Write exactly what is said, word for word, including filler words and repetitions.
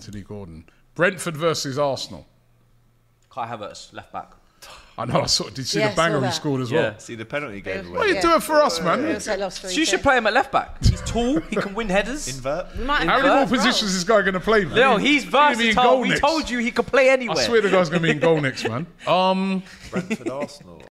Anthony Gordon. Brentford versus Arsenal. Kai Havertz, left back. I know, I saw, did you see Yeah, the banger saw he that. sure as Yeah, well? see the penalty gave away. What are you Yeah. doing for us, man? We also lost three So you should two. play him at left back. He's tall, he can win headers. Invert. We might How have many more both positions is this guy going to play, man? No, he's He's gonna be in versatile. goal We next. told you he could play anywhere. I swear the guy's going to be in goal next, man. Um, Brentford Arsenal.